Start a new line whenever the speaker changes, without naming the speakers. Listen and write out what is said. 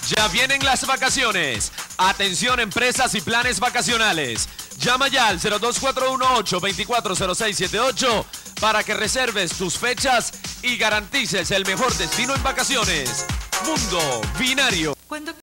Ya vienen las vacaciones. Atención empresas y planes vacacionales. Llama ya al 02418-240678 para que reserves tus fechas y garantices el mejor destino en vacaciones. Mundo Binario.